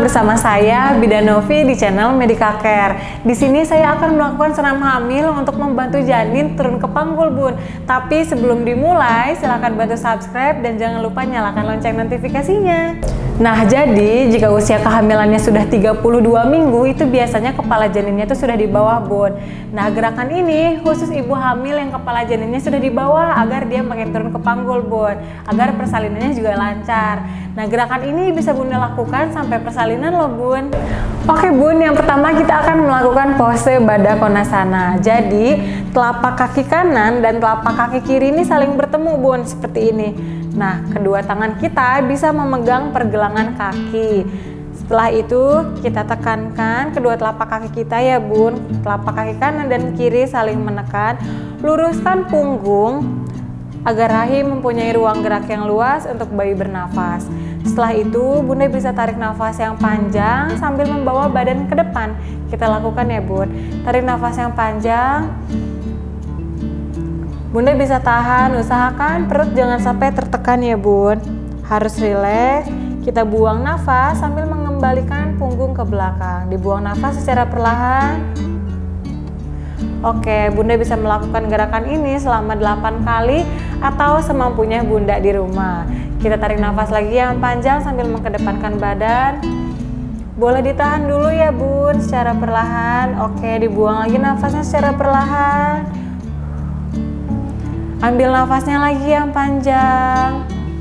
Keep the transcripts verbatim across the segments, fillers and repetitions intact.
bersama saya Bidan Novi di channel Medica Care. Di sini saya akan melakukan senam hamil untuk membantu janin turun ke panggul, Bun. Tapi sebelum dimulai, silahkan bantu subscribe dan jangan lupa nyalakan lonceng notifikasinya. Nah, jadi jika usia kehamilannya sudah tiga puluh dua minggu, itu biasanya kepala janinnya itu sudah di bawah, Bun. Nah, gerakan ini khusus ibu hamil yang kepala janinnya sudah di bawah agar dia makin turun ke panggul, Bun, agar persalinannya juga lancar. Nah, gerakan ini bisa Bunda lakukan sampai persalinan loh, Bun. Oke, Bun, yang pertama kita akan melakukan pose Baddha Konasana. Jadi, telapak kaki kanan dan telapak kaki kiri ini saling bertemu, Bun, seperti ini. Nah, kedua tangan kita bisa memegang pergelangan kaki. Setelah itu, kita tekankan kedua telapak kaki kita ya, Bun. Telapak kaki kanan dan kiri saling menekan. Luruskan punggung agar rahim mempunyai ruang gerak yang luas untuk bayi bernafas. Setelah itu, Bunda bisa tarik nafas yang panjang sambil membawa badan ke depan. Kita lakukan ya, Bun. Tarik nafas yang panjang. Bunda bisa tahan, usahakan perut jangan sampai tertekan ya, Bun. Harus rileks. Kita buang nafas sambil mengembalikan punggung ke belakang. Dibuang nafas secara perlahan. Oke, Bunda bisa melakukan gerakan ini selama delapan kali atau semampunya Bunda di rumah. Kita tarik nafas lagi yang panjang sambil mengedepankan badan. Boleh ditahan dulu ya, Bun, secara perlahan. Oke, dibuang lagi nafasnya secara perlahan. Ambil nafasnya lagi yang panjang.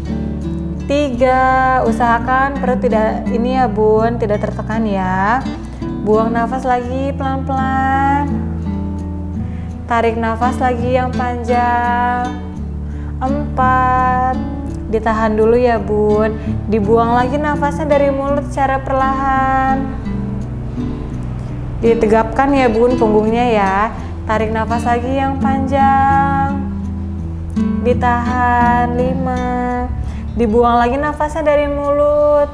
Tiga, usahakan perut tidak ini ya, Bun, tidak tertekan ya. Buang nafas lagi pelan-pelan. Tarik nafas lagi yang panjang. Empat, ditahan dulu ya, Bun. Dibuang lagi nafasnya dari mulut secara perlahan. Ditegapkan ya, Bun, punggungnya ya. Tarik nafas lagi yang panjang. Ditahan. Lima, dibuang lagi nafasnya dari mulut.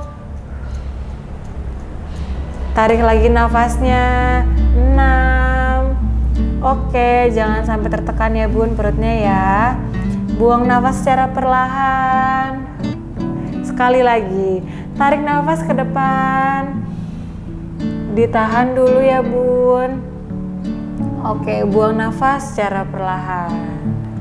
Tarik lagi nafasnya. Enam. Oke, jangan sampai tertekan ya, Bun, perutnya ya. Buang nafas secara perlahan. Sekali lagi, tarik nafas ke depan. Ditahan dulu ya, Bun. Oke, buang nafas secara perlahan.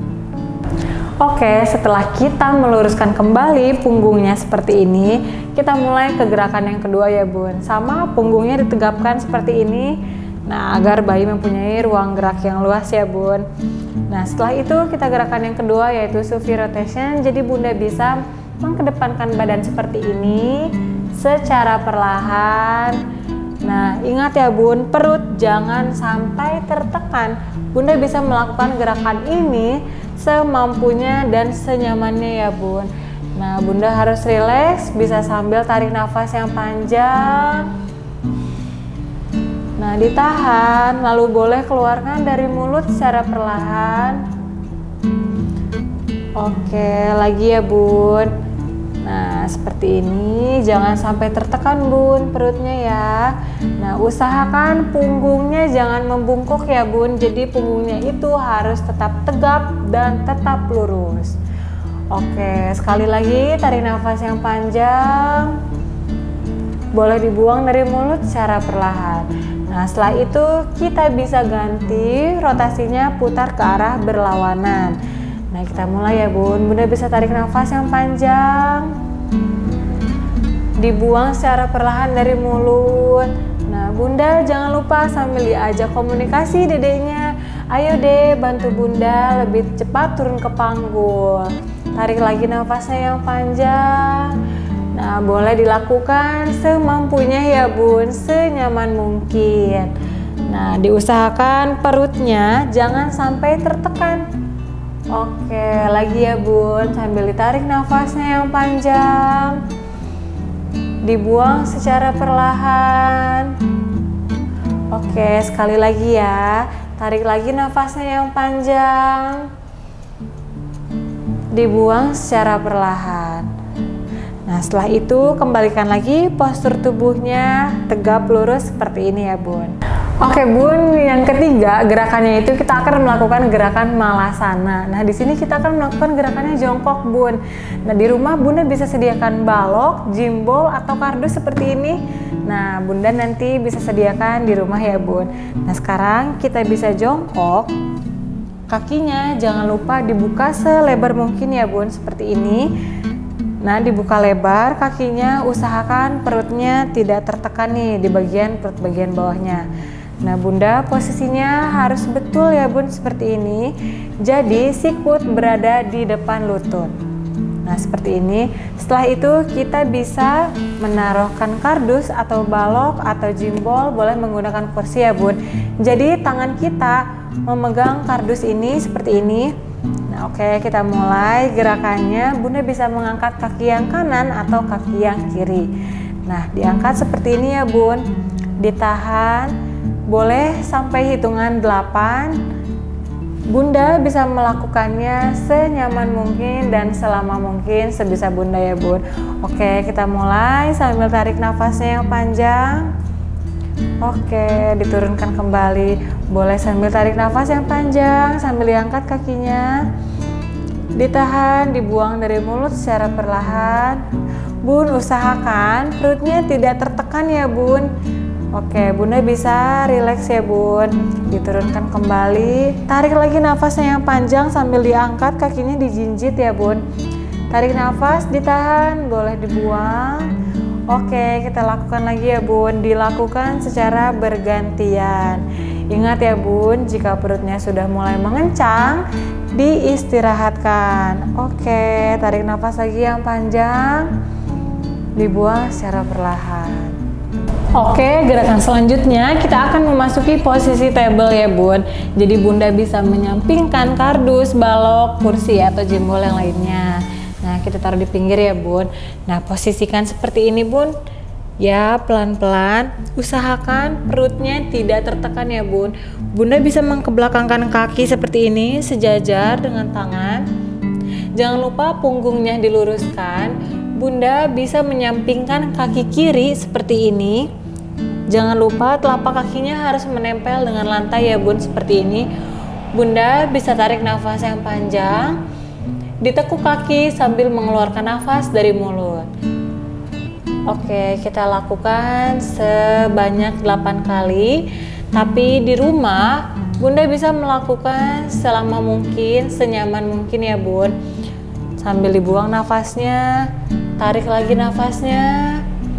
Oke, setelah kita meluruskan kembali punggungnya seperti ini, kita mulai ke gerakan yang kedua ya, Bun. Sama, punggungnya ditegapkan seperti ini. Nah, agar bayi mempunyai ruang gerak yang luas ya, Bun. Nah, setelah itu kita gerakan yang kedua yaitu Sufi rotation. Jadi Bunda bisa mengedepankan badan seperti ini secara perlahan. Nah, ingat ya, Bun, perut jangan sampai tertekan. Bunda bisa melakukan gerakan ini semampunya dan senyamannya ya, Bun. Nah, Bunda harus rileks, bisa sambil tarik nafas yang panjang. Nah, ditahan, lalu boleh keluarkan dari mulut secara perlahan. Oke, lagi ya, Bun. Nah, seperti ini, jangan sampai tertekan, Bun, perutnya ya. Nah, usahakan punggungnya jangan membungkuk ya, Bun. Jadi punggungnya itu harus tetap tegap dan tetap lurus. Oke, sekali lagi tarik nafas yang panjang. Boleh dibuang dari mulut secara perlahan. Nah, setelah itu kita bisa ganti rotasinya putar ke arah berlawanan. Nah, kita mulai ya, Bun. Bunda bisa tarik nafas yang panjang. Dibuang secara perlahan dari mulut. Nah, Bunda jangan lupa sambil diajak komunikasi dedeknya. Ayo deh, bantu Bunda lebih cepat turun ke panggul. Tarik lagi nafasnya yang panjang. Nah, boleh dilakukan semampunya ya, Bun, senyaman mungkin. Nah, diusahakan perutnya jangan sampai tertekan. Oke, lagi ya, Bun, sambil ditarik nafasnya yang panjang. Dibuang secara perlahan. Oke, sekali lagi ya. Tarik lagi nafasnya yang panjang. Dibuang secara perlahan. Nah, setelah itu kembalikan lagi postur tubuhnya tegap lurus seperti ini ya, Bun. Oke bun, yang ketiga gerakannya itu kita akan melakukan gerakan malasana. Nah di sini kita akan melakukan gerakannya jongkok bun. Nah di rumah bunda bisa sediakan balok, jimbol atau kardus seperti ini. Nah bunda nanti bisa sediakan di rumah ya bun. Nah sekarang kita bisa jongkok. Kakinya jangan lupa dibuka selebar mungkin ya bun, seperti ini. Nah dibuka lebar kakinya, usahakan perutnya tidak tertekan nih di bagian perut bagian bawahnya. Nah bunda posisinya harus betul ya bun, seperti ini. Jadi sikut berada di depan lutut. Nah seperti ini. Setelah itu kita bisa menaruhkan kardus atau balok atau jimbol, boleh menggunakan kursi ya bun. Jadi tangan kita memegang kardus ini seperti ini. Nah oke, kita mulai gerakannya. Bunda bisa mengangkat kaki yang kanan atau kaki yang kiri. Nah diangkat seperti ini ya bun. Ditahan, boleh sampai hitungan delapan. Bunda bisa melakukannya senyaman mungkin dan selama mungkin sebisa bunda ya bun. Oke, kita mulai sambil tarik nafasnya yang panjang. Oke, diturunkan kembali. Boleh sambil tarik nafas yang panjang sambil diangkat kakinya. Ditahan, dibuang dari mulut secara perlahan. Bun, usahakan perutnya tidak tertekan ya bun. Oke, bunda bisa rileks ya bun. Diturunkan kembali. Tarik lagi nafasnya yang panjang sambil diangkat kakinya dijinjit ya bun. Tarik nafas, ditahan, boleh dibuang. Oke, kita lakukan lagi ya bun. Dilakukan secara bergantian. Ingat ya bun, jika perutnya sudah mulai mengencang, diistirahatkan. Oke, tarik nafas lagi yang panjang, dibuang secara perlahan. Oke, gerakan selanjutnya kita akan memasuki posisi table ya bun. Jadi bunda bisa menyampingkan kardus, balok, kursi atau jimbol yang lainnya. Nah kita taruh di pinggir ya bun. Nah posisikan seperti ini bun. Ya pelan-pelan, usahakan perutnya tidak tertekan ya bun. Bunda bisa mengkebelakangkan kaki seperti ini sejajar dengan tangan. Jangan lupa punggungnya diluruskan. Bunda bisa menyampingkan kaki kiri seperti ini. Jangan lupa telapak kakinya harus menempel dengan lantai ya bun, seperti ini. Bunda bisa tarik nafas yang panjang. Ditekuk kaki sambil mengeluarkan nafas dari mulut. Oke, kita lakukan sebanyak delapan kali. Tapi di rumah, bunda bisa melakukan selama mungkin, senyaman mungkin ya bun. Sambil dibuang nafasnya, tarik lagi nafasnya,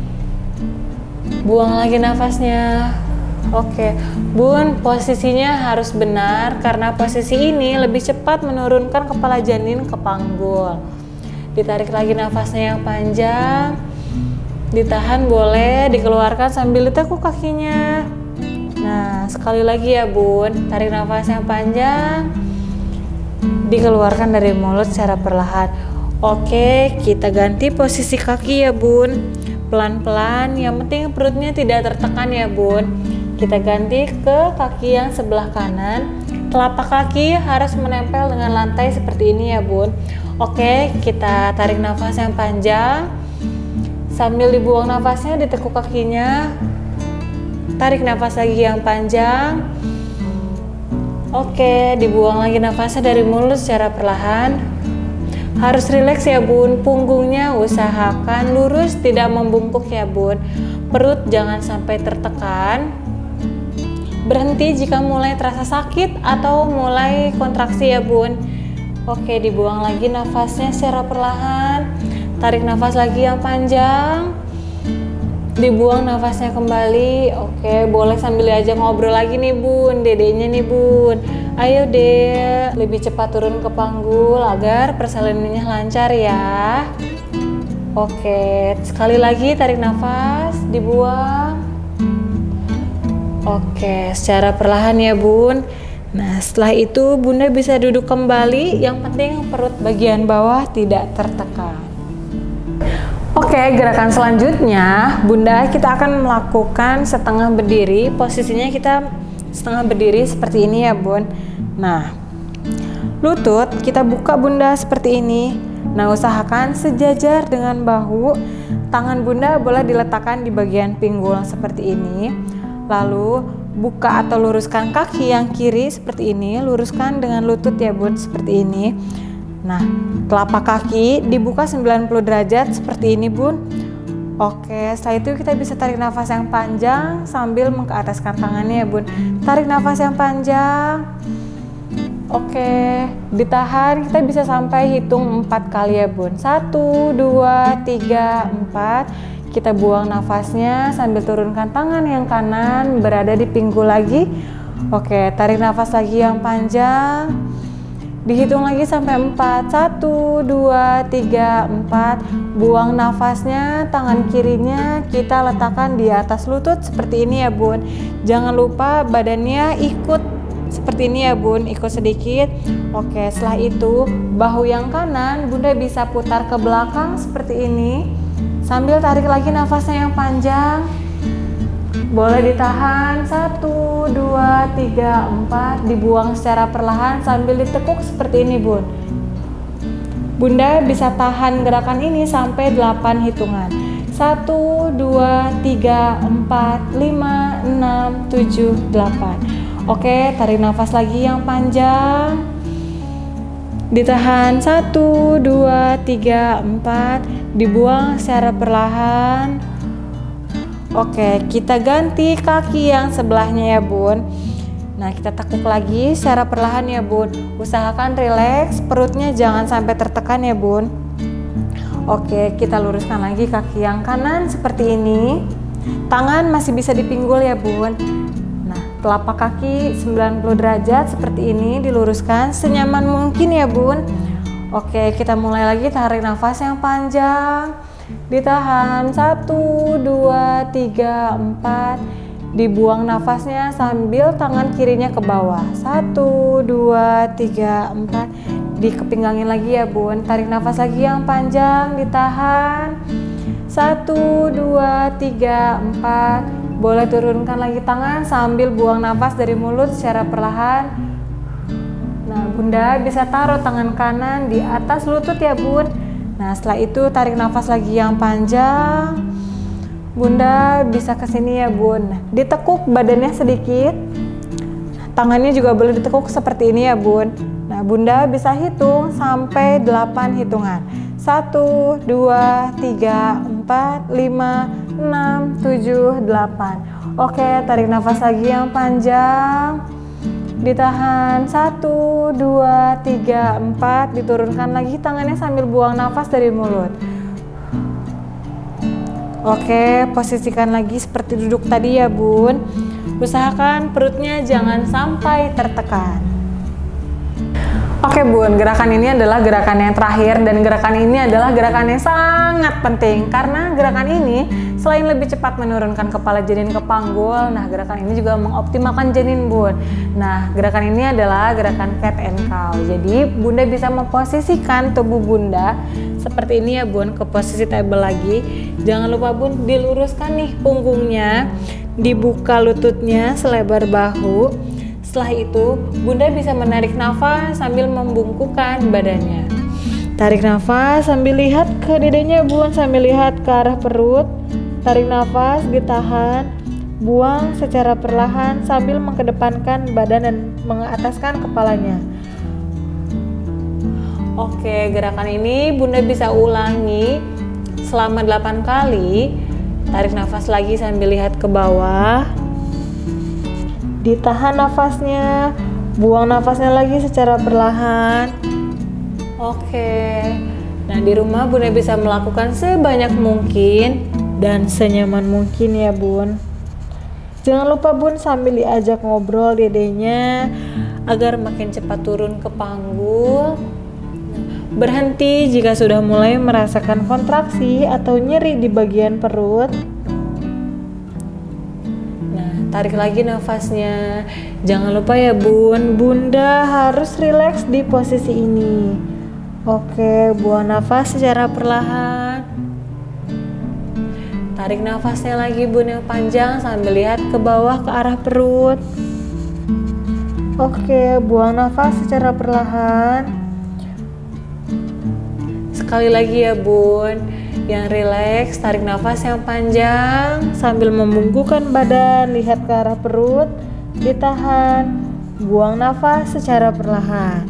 buang lagi nafasnya. Oke, bun, posisinya harus benar karena posisi ini lebih cepat menurunkan kepala janin ke panggul. Ditarik lagi nafasnya yang panjang, ditahan boleh, dikeluarkan sambil ditekuk kakinya. Nah, sekali lagi ya bun, tarik nafas yang panjang, dikeluarkan dari mulut secara perlahan. Oke, kita ganti posisi kaki ya bun, pelan-pelan, yang penting perutnya tidak tertekan ya bun. Kita ganti ke kaki yang sebelah kanan. Telapak kaki harus menempel dengan lantai seperti ini ya bun. Oke, kita tarik nafas yang panjang. Sambil dibuang nafasnya, ditekuk kakinya. Tarik nafas lagi yang panjang. Oke, dibuang lagi nafasnya dari mulut secara perlahan. Harus rileks ya bun. Punggungnya usahakan lurus, tidak membungkuk ya bun. Perut jangan sampai tertekan. Berhenti jika mulai terasa sakit atau mulai kontraksi ya bun. Oke, dibuang lagi nafasnya secara perlahan. Tarik nafas lagi yang panjang. Dibuang nafasnya kembali. Oke, boleh sambil diajak ngobrol lagi nih bun, dedenya nih bun. Ayo deh, lebih cepat turun ke panggul agar persalinannya lancar ya. Oke, sekali lagi tarik nafas, dibuang. Oke, secara perlahan ya bun. Nah setelah itu bunda bisa duduk kembali. Yang penting perut bagian bawah tidak tertekan. Oke, gerakan selanjutnya bunda kita akan melakukan setengah berdiri. Posisinya kita setengah berdiri seperti ini ya bun. Nah lutut kita buka bunda seperti ini. Nah usahakan sejajar dengan bahu. Tangan bunda boleh diletakkan di bagian pinggul seperti ini. Lalu buka atau luruskan kaki yang kiri seperti ini, luruskan dengan lutut ya bun, seperti ini. Nah, telapak kaki dibuka sembilan puluh derajat seperti ini bun. Oke, setelah itu kita bisa tarik nafas yang panjang sambil mengkeataskan tangannya ya bun. Tarik nafas yang panjang. Oke, ditahan, kita bisa sampai hitung empat kali ya bun. Satu, dua, tiga, empat. Kita buang nafasnya sambil turunkan tangan yang kanan berada di pinggul lagi. Oke, tarik nafas lagi yang panjang. Dihitung lagi sampai empat. Satu, dua, tiga, empat. Buang nafasnya, tangan kirinya kita letakkan di atas lutut seperti ini ya bun. Jangan lupa badannya ikut seperti ini ya bun, ikut sedikit. Oke, setelah itu bahu yang kanan bunda bisa putar ke belakang seperti ini sambil tarik lagi nafasnya yang panjang. Boleh ditahan. Satu, dua, tiga, empat. Dibuang secara perlahan sambil ditekuk seperti ini bun. Bunda bisa tahan gerakan ini sampai delapan hitungan. Satu, dua, tiga, empat, lima, enam, tujuh, delapan. Oke, tarik nafas lagi yang panjang. Ditahan. Satu, dua, tiga, empat. Dibuang secara perlahan. Oke, kita ganti kaki yang sebelahnya ya bun. Nah, kita tekuk lagi secara perlahan ya bun. Usahakan rileks, perutnya jangan sampai tertekan ya bun. Oke, kita luruskan lagi kaki yang kanan seperti ini. Tangan masih bisa dipinggul ya bun. Telapak kaki sembilan puluh derajat seperti ini, diluruskan senyaman mungkin ya bun. Oke, kita mulai lagi, tarik nafas yang panjang. Ditahan. Satu, dua, tiga, empat. Dibuang nafasnya sambil tangan kirinya ke bawah. Satu, dua, tiga, empat. Dikepinggangin lagi ya bun. Tarik nafas lagi yang panjang, ditahan. Satu, dua, tiga, empat. Boleh turunkan lagi tangan sambil buang nafas dari mulut secara perlahan. Nah, bunda bisa taruh tangan kanan di atas lutut ya bun. Nah, setelah itu tarik nafas lagi yang panjang. Bunda bisa ke sini ya bun. Ditekuk badannya sedikit. Tangannya juga boleh ditekuk seperti ini ya bun. Nah, bunda bisa hitung sampai delapan hitungan. Satu, dua, tiga, empat, lima, enam, tujuh, delapan. Oke, tarik nafas lagi yang panjang. Ditahan. Satu, dua, tiga, empat. Diturunkan lagi tangannya sambil buang nafas dari mulut. Oke, posisikan lagi seperti duduk tadi ya bun. Usahakan perutnya jangan sampai tertekan. Oke bun, gerakan ini adalah gerakan yang terakhir dan gerakan ini adalah gerakan yang sangat penting karena gerakan ini selain lebih cepat menurunkan kepala janin ke panggul, nah gerakan ini juga mengoptimalkan janin bun. Nah, gerakan ini adalah gerakan cat and cow. Jadi bunda bisa memposisikan tubuh bunda seperti ini ya bun, ke posisi table lagi. Jangan lupa bun, diluruskan nih punggungnya, dibuka lututnya selebar bahu. Setelah itu, bunda bisa menarik nafas sambil membungkukkan badannya. Tarik nafas sambil lihat ke dadanya bun, sambil lihat ke arah perut. Tarik nafas, ditahan, buang secara perlahan sambil mengedepankan badan dan mengataskan kepalanya. Oke, gerakan ini bunda bisa ulangi selama delapan kali. Tarik nafas lagi sambil lihat ke bawah. Ditahan nafasnya, buang nafasnya lagi secara perlahan. Oke, nah di rumah bunda bisa melakukan sebanyak mungkin dan senyaman mungkin ya bun. Jangan lupa bun sambil diajak ngobrol dedenya agar makin cepat turun ke panggul. Berhenti jika sudah mulai merasakan kontraksi atau nyeri di bagian perut. Tarik lagi nafasnya. Jangan lupa ya bun, bunda harus rileks di posisi ini. Oke, buang nafas secara perlahan. Tarik nafasnya lagi bun yang panjang sambil lihat ke bawah ke arah perut. Oke, buang nafas secara perlahan. Sekali lagi ya bun. yang rileks, tarik nafas yang panjang sambil membungkukkan badan, lihat ke arah perut, ditahan, buang nafas secara perlahan.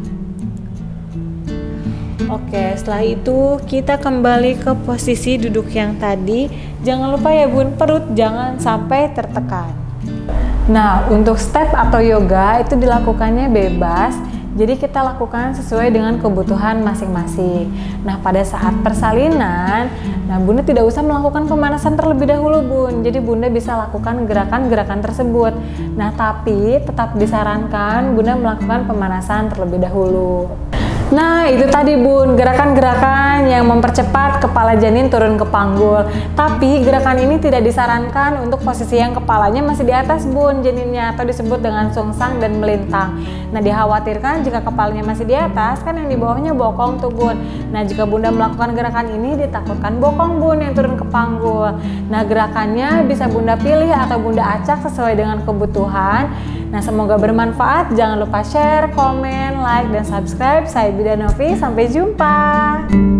Oke, setelah itu kita kembali ke posisi duduk yang tadi. Jangan lupa ya bun, perut jangan sampai tertekan. Nah, untuk step atau yoga itu dilakukannya bebas. Jadi kita lakukan sesuai dengan kebutuhan masing-masing. Nah, pada saat persalinan, nah Bunda tidak usah melakukan pemanasan terlebih dahulu Bun. Jadi Bunda bisa lakukan gerakan-gerakan tersebut. Nah, tapi tetap disarankan Bunda melakukan pemanasan terlebih dahulu. Nah, itu tadi Bun, gerakan-gerakan yang mempercepat kepala janin turun ke panggul. Tapi gerakan ini tidak disarankan untuk posisi yang kepalanya masih di atas Bun janinnya, atau disebut dengan sungsang dan melintang. Nah, dikhawatirkan jika kepalanya masih di atas, kan yang di bawahnya bokong tuh Bun. Nah, jika Bunda melakukan gerakan ini ditakutkan bokong Bun yang turun ke panggul. Nah, gerakannya bisa Bunda pilih atau Bunda acak sesuai dengan kebutuhan. Nah, semoga bermanfaat. Jangan lupa share, komen, like, dan subscribe. Saya Bida Novi, sampai jumpa.